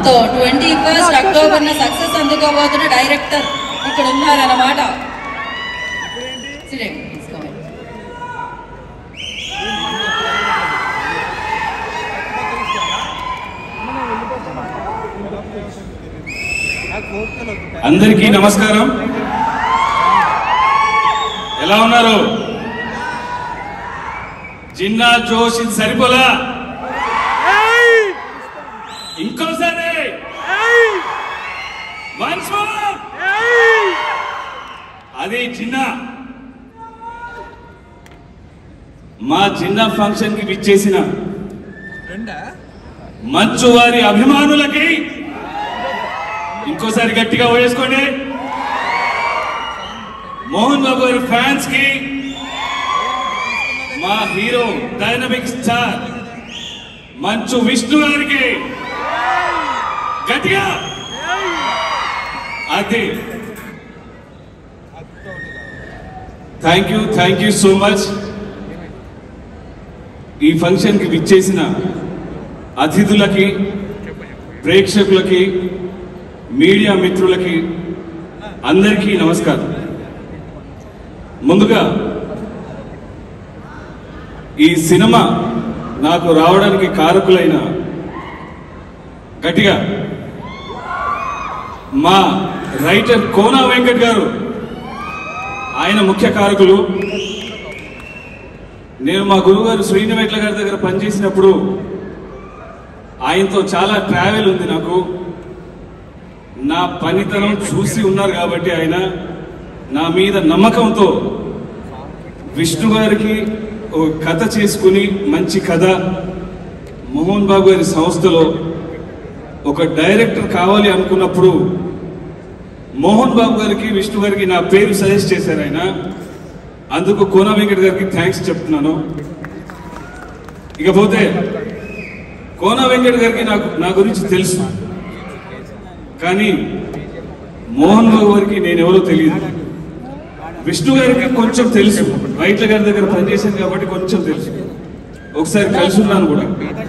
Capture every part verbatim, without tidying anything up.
So twenty first October success అందుకోబోతున్న director ఇక్కడ ఉన్నారన్నమాట. అందరికీ నమస్కారం. ఎలా ఉన్నారు? జిన్నా జోష్ ఇది సరిపోలా, ఇంకోసారి అది జిన్నా. మా జిన్నా ఫంక్షన్ కి విచ్చేసిన మంచు వారి అభిమానులకి ఇంకోసారి గట్టిగా వేసుకోండి. మోహన్ బాబు గారి ఫ్యాన్స్ కి, మా hero dynamic star Manchu Vishnu గారికి గట్టిగా అది thank you thank you so much. ఈ ఫంక్షన్ కి విచ్చేసిన అతిథులకి, ప్రేక్షకులకి, మీడియా మిత్రులకి అందరికీ నమస్కారం. ముందుగా ఈ సినిమా నాకు రావడానికి కారకులైన గట్టిగా మా రైటర్ కోనా వెంకట్ గారు, ఆయన ముఖ్య కారకులు. నేను మా గురువుగారు శ్రీనివేట్ల గారి దగ్గర పనిచేసినప్పుడు ఆయనతో చాలా ట్రావెల్ ఉంది. నాకు నా పనితనం చూసి ఉన్నారు కాబట్టి ఆయన నా మీద నమ్మకంతో విష్ణు గారికి ఒక కథ చేసుకుని, మంచి కథ, మోహన్ బాబు గారి సంస్థలో ఒక డైరెక్టర్ కావాలి అనుకున్నప్పుడు మోహన్ బాబు గారికి, విష్ణు గారికి నా పేరు సజెస్ట్ చేశారు ఆయన. అందుకు కోనా వెంకట్ గారికి థ్యాంక్స్ చెప్తున్నాను. ఇకపోతే కోనా వెంకట్ గారికి నాకు నా గురించి తెలుసు, కానీ మోహన్ బాబు గారికి నేను ఎవరో తెలియదు. విష్ణు గారికి కొంచెం తెలుసు, రైట్ల గారి దగ్గర పనిచేశాను కాబట్టి కొంచెం తెలుసు. ఒకసారి కలిసి ఉన్నాను కూడా.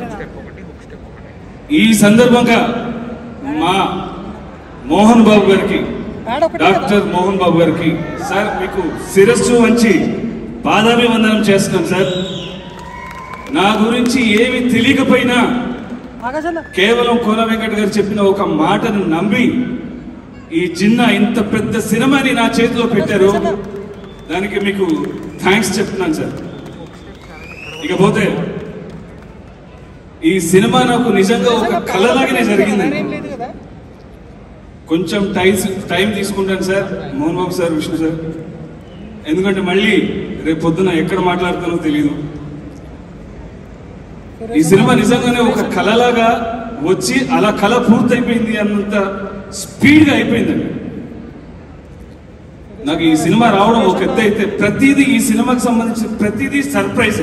ఈ సందర్భంగా మా మోహన్ బాబు గారికి, డాక్టర్ మోహన్ బాబు గారికి, సార్ మీకు శిరస్సు వంచి పాదాభివందనం చేస్తున్నాను సార్. నా గురించి ఏమి తెలియకపోయినా కేవలం కోన వెంకట్ గారు చెప్పిన ఒక మాటను నమ్మి ఈ చిన్న ఇంత పెద్ద సినిమాని నా చేతిలో పెట్టారు. దానికి మీకు థ్యాంక్స్ చెప్తున్నాను సార్. ఇకపోతే ఈ సినిమా నాకు నిజంగా ఒక కళలాగానే జరిగింది. కొంచెం టైం టైం తీసుకుంటాను sir, Mohan Babu sir, Vishnu sir, ఎందుకంటే మళ్ళీ రేపు పొద్దున ఎక్కడ మాట్లాడుతానో తెలియదు. ఈ సినిమా నిజంగానే ఒక కళలాగా వచ్చి అలా కళ పూర్తయిపోయింది అన్నంత స్పీడ్గా అయిపోయిందండి. నాకు ఈ సినిమా రావడం ఒక ఎత్తు అయితే, ప్రతిదీ ఈ సినిమాకి సంబంధించిన ప్రతిదీ surprise.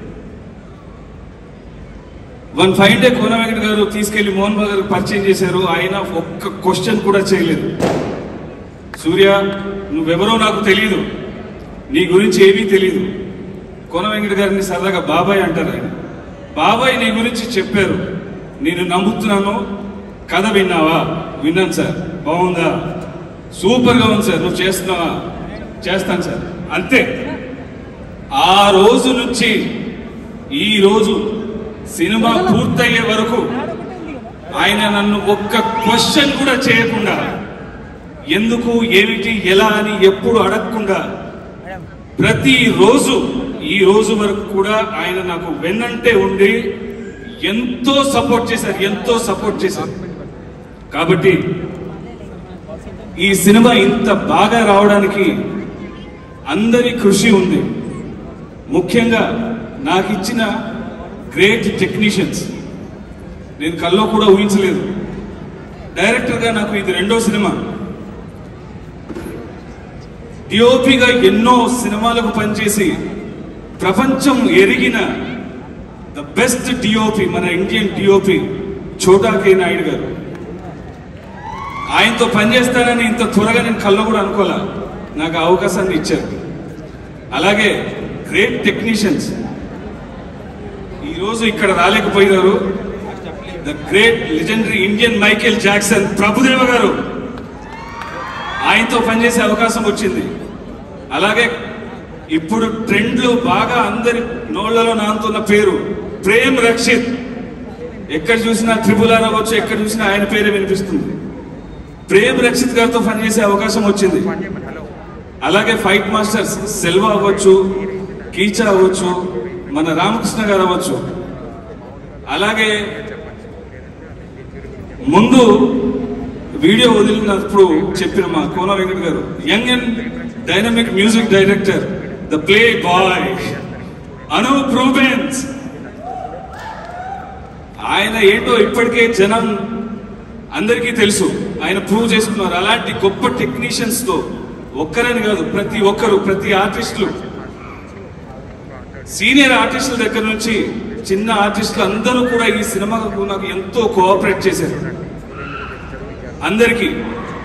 One five day Kona Venkat గారు తీసుకెళ్లి మోహన్ బాబు గారికి పరిచయం చేశారు. ఆయన ఒక్క క్వశ్చన్ కూడా చేయలేదు. సూర్య, నువ్వెవరో నాకు తెలియదు, నీ గురించి ఏమీ తెలియదు. కోన వెంకట్ గారిని సరదాగా బాబాయ్ అంటారు. ఆయన బాబాయ్ నీ గురించి చెప్పారు, నేను నమ్ముతున్నాను, కథ విన్నావా? విన్నాను సార్. బాగుందా? సూపర్గా ఉంది సార్. నువ్వు చేస్తున్నావా? చేస్తాను సార్. అంతే. ఆ రోజు నుంచి ఈ రోజు సినిమా పూర్తయ్యే వరకు ఆయన నన్ను ఒక్క క్వశ్చన్ కూడా చేయకుండా, ఎందుకు, ఏమిటి, ఎలా అని ఎప్పుడు అడగకుండా ప్రతిరోజు ఈ రోజు వరకు కూడా ఆయన నాకు వెన్నంటే ఉండి ఎంతో సపోర్ట్ చేశారు, ఎంతో సపోర్ట్ చేశారు. కాబట్టి ఈ సినిమా ఇంత బాగా రావడానికి అందరి కృషి ఉంది. ముఖ్యంగా నాకు ఇచ్చిన గ్రేట్ టెక్నీషియన్స్ నేను కల్లో కూడా ఊహించలేదు. డైరెక్టర్గా నాకు ఇది రెండో సినిమా. డిఓపిగా ఎన్నో సినిమాలకు పనిచేసి ప్రపంచం ఎరిగిన ద బెస్ట్ డిఓపి మన ఇండియన్ డిఓపి చోటా కే నాయుడు గారు. ఆయనతో పనిచేస్తానని ఇంత త్వరగా నేను కల్లో కూడా అనుకోలే. నాకు అవకాశాన్ని ఇచ్చారు. అలాగే గ్రేట్ టెక్నీషియన్స్ ఈరోజు ఇక్కడ రాలేకపోయినారు. The great legendary Indian Michael Jackson Prabhudeva గారు, ఆయనతో పనిచేసే అవకాశం వచ్చింది. అలాగే ఇప్పుడు ట్రెండ్లో బాగా అందరి నోళ్లలో నానుతున్న పేరు ప్రేమ్ రక్షిత్. ఎక్కడ చూసినా త్రిపుల్ ఆర్ అవ్వచ్చు, ఎక్కడ చూసినా ఆయన పేరే వినిపిస్తుంది. ప్రేమ్ రక్షిత్ గారితో పనిచేసే అవకాశం వచ్చింది. అలాగే ఫైట్ మాస్టర్స్ సెల్వా అవ్వచ్చు, కీచా అవ్వచ్చు, మన రామకృష్ణ గారు అవ్వచ్చు. అలాగే ముందు వీడియో వదిలినప్పుడు చెప్పిన మా కోన వెంకట్ గారు, young and dynamic music director, the play boy Anoop Rubens. ఆయన ఏంటో ఇప్పటికే జనం అందరికీ తెలుసు, ఆయన ప్రూవ్ చేసుకున్నారు. అలాంటి గొప్ప టెక్నీషియన్స్ తో ఒక్కరని కాదు, ప్రతి ఒక్కరు, ప్రతి ఆర్టిస్టులు, సీనియర్ ఆర్టిస్టుల దగ్గర నుంచి చిన్న ఆర్టిస్టులు అందరూ కూడా ఈ సినిమాకు నాకు ఎంతో కోఆపరేట్ చేశారు అందరికీ.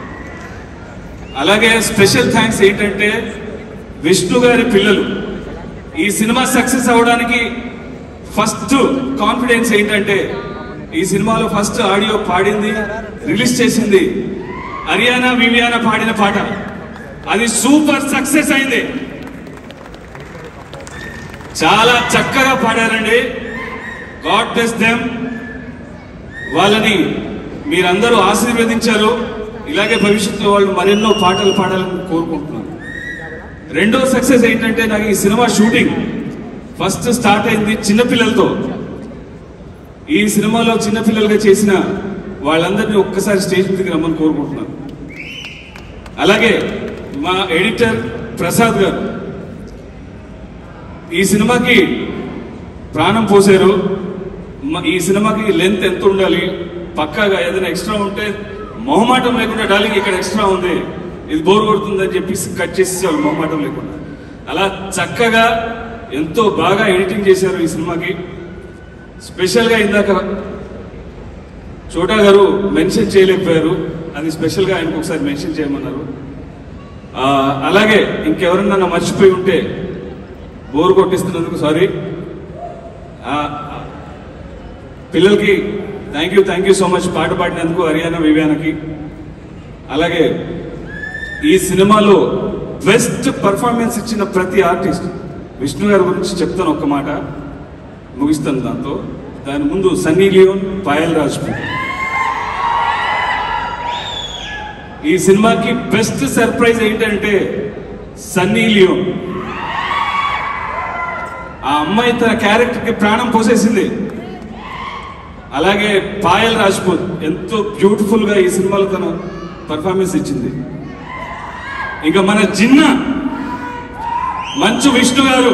అలాగే స్పెషల్ థ్యాంక్స్ ఏంటంటే విష్ణు గారి పిల్లలు. ఈ సినిమా సక్సెస్ అవడానికి ఫస్ట్ కాన్ఫిడెన్స్ ఏంటంటే ఈ సినిమాలో ఫస్ట్ ఆడియో పాడింది, రిలీజ్ చేసింది అరియానా వివియానా పాడిన పాట. అది సూపర్ సక్సెస్ అయింది. చాలా చక్కగా పాడారండి. God bless them. వాళ్ళని మీరందరూ ఆశీర్వదించారు. ఇలాగే భవిష్యత్తులో వాళ్ళు మరెన్నో పాటలు పాడాలని కోరుకుంటున్నాను. రెండో సక్సెస్ ఏంటంటే నాకు ఈ సినిమా షూటింగ్ ఫస్ట్ స్టార్ట్ అయింది చిన్నపిల్లలతో. ఈ సినిమాలో చిన్నపిల్లలుగా చేసిన వాళ్ళందరినీ ఒక్కసారి స్టేజ్ మీదకి రమ్మని కోరుకుంటున్నాను. అలాగే మా ఎడిటర్ ప్రసాద్ గారు ఈ సినిమాకి ప్రాణం పోసారు. ఈ సినిమాకి లెంత్ ఎంత ఉండాలి, పక్కాగా ఏదైనా ఎక్స్ట్రా ఉంటే మొహమాటం లేకుండా డార్లింగ్ ఇక్కడ ఎక్స్ట్రా ఉంది, ఇది బోర్ కొడుతుందని చెప్పి కట్ చేసేవాళ్ళు మొహమాటం లేకుండా. అలా చక్కగా ఎంతో బాగా ఎడిటింగ్ చేశారు ఈ సినిమాకి. స్పెషల్గా ఇందాక చోటా గారు మెన్షన్ చేయలేకపోయారు, అది స్పెషల్గా ఆయనకు ఒకసారి మెన్షన్ చేయమన్నారు. అలాగే ఇంకెవరన్నా నన్ను మర్చిపోయి ఉంటే బోర్ కొట్టిస్తున్నందుకు సారీ. పిల్లలకి thank you thank you so much పాట పాడినందుకు హరియానా వివియానాకి. అలాగే ఈ సినిమాలో బెస్ట్ పర్ఫార్మెన్స్ ఇచ్చిన ప్రతి ఆర్టిస్ట్, విష్ణు గారి గురించి చెప్తాను ఒక్క మాట, ముగిస్తాను దాంతో. దాని ముందు సన్నీ లియోన్, పాయల్ రాజ్పూత్. ఈ సినిమాకి బెస్ట్ సర్ప్రైజ్ ఏంటంటే సన్నీ లియోన్. ఆ అమ్మాయి తన క్యారెక్టర్కి ప్రాణం పోసేసింది. అలాగే పాయల్ రాజ్పూత్ ఎంతో బ్యూటిఫుల్ గా ఈ సినిమాలో తన పర్ఫార్మెన్స్ ఇచ్చింది. ఇంకా మన జిన్న మంచు విష్ణు గారు.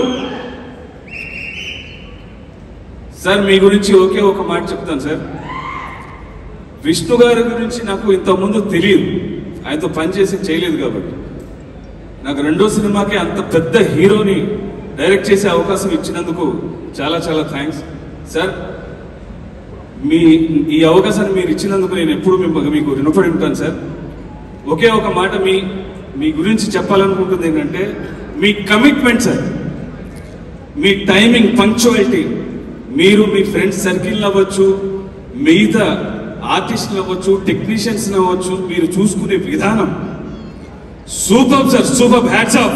సార్ మీ గురించి ఒకే ఒక మాట చెప్తాను సార్. విష్ణు గారి గురించి నాకు ఇంతకుముందు తెలియదు, ఆయనతో పనిచేసి చేయలేదు కాబట్టి. నాకు రెండో సినిమాకి అంత పెద్ద హీరోని డైరెక్ట్ చేసే అవకాశం ఇచ్చినందుకు చాలా చాలా థ్యాంక్స్ సార్. మీ ఈ అవకాశాన్ని మీరు ఇచ్చినందుకు నేను ఎప్పుడు మీకు రుణపడి ఉంటాను సార్. ఒకే ఒక మాట మీ మీ గురించి చెప్పాలనుకుంటుంది ఏంటంటే మీ కమిట్మెంట్ సార్, మీ టైమింగ్, పంక్చువాలిటీ. మీరు మీ ఫ్రెండ్స్ సర్కిల్ అవ్వచ్చు, మిగతా ఆర్టిస్టులు అవ్వచ్చు, టెక్నీషియన్స్ అవ్వచ్చు, మీరు చూసుకునే విధానం super sir, super. Hats off.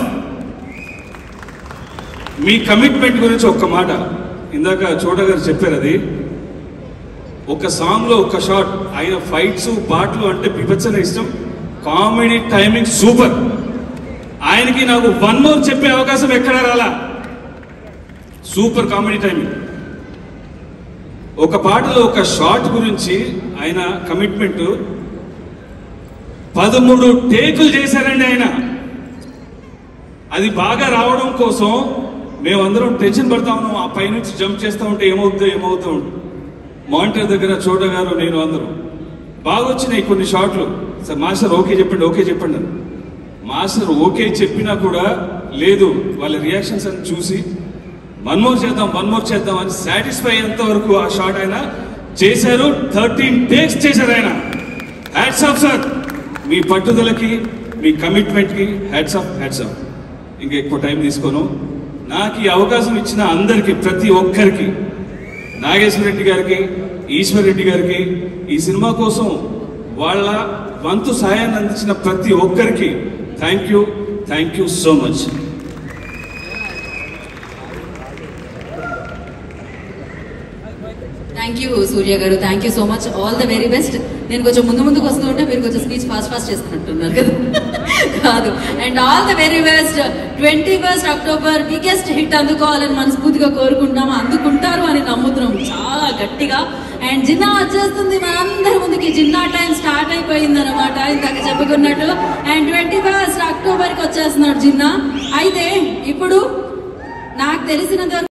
మీ కమిట్మెంట్ గురించి ఒక్క మాట, ఇందాక చోట గారు చెప్పారు, అది ఒక సాంగ్ లో ఒక షాట్, ఆయన ఫైట్స్ పాటలు అంటే బిభత్సన ఇష్టం, కామెడీ టైమింగ్ సూపర్. ఆయనకి నాకు వన్ మోర్ చెప్పే అవకాశం ఎక్కడా రాలా. Super comedy timing. ఒక పాటలో ఒక షాట్ గురించి ఆయన కమిట్మెంట్ పదమూడు టేకులు చేశారండి ఆయన. అది బాగా రావడం కోసం మేమందరం టెన్షన్ పడతా ఉన్నాం. ఆ పైనుంచి జంప్ చేస్తూ ఉంటే ఏమవుతుందో ఏమవుతూ ఉంటుంది. మానిటర్ దగ్గర చోట గారు నేను అందరం బాగా వచ్చినాయి కొన్ని షాట్లు. సార్ మాస్టర్ ఓకే చెప్పండి ఓకే చెప్పండి అని. మాస్టర్ ఓకే చెప్పినా కూడా లేదు, వాళ్ళ రియాక్షన్స్ అని చూసి వన్ మోర్ చేద్దాం వన్ మోర్ చేద్దాం అని సాటిస్ఫై అయ్యేంత వరకు ఆ షాట్ ఆయన చేశారు. థర్టీన్ టేక్స్ చేశారు ఆయన. హ్యాట్స్ ఆఫ్ సార్, మీ పట్టుదలకి మీ కమిట్మెంట్కి హ్యాట్స్ ఆఫ్ హ్యాట్స్ ఆఫ్. ఇంకా ఎక్కువ టైం తీసుకోను. నాకు ఈ అవకాశం ఇచ్చిన అందరికీ, ప్రతి ఒక్కరికి, నాగేశ్వర రెడ్డి గారికి, ఈశ్వర్ రెడ్డి గారికి, ఈ సినిమా కోసం వాళ్ళ వంతు సహాయాన్ని అందించిన ప్రతి ఒక్కరికి thank you thank you so much. Thank you Surya గారు, thank you so much, all the very best. నేను కొంచెం ముందు ముందుకు వస్తూ ఉంటే మీరు కొంచెం స్పీచ్ ఫాస్ట్ ఫాస్ట్ చేస్తున్నట్టున్నారు కదా, కాదు. And all the very best. Twenty first October biggest hit అందుకోవాలని మనస్ఫూర్తిగా కోరుకుంటున్నాము, అందుకుంటారు అని నమ్ముతున్నాం చాలా గట్టిగా. అండ్ జిన్నా వచ్చేస్తుంది మనందరి ముందుకి, జిన్నా టైం స్టార్ట్ అయిపోయింది అనమాట ఇందాక చెప్పుకున్నట్టు. అండ్ ట్వంటీ ఫస్ట్ అక్టోబర్కి వచ్చేస్తున్నాడు జిన్నా. అయితే ఇప్పుడు నాకు తెలిసినంత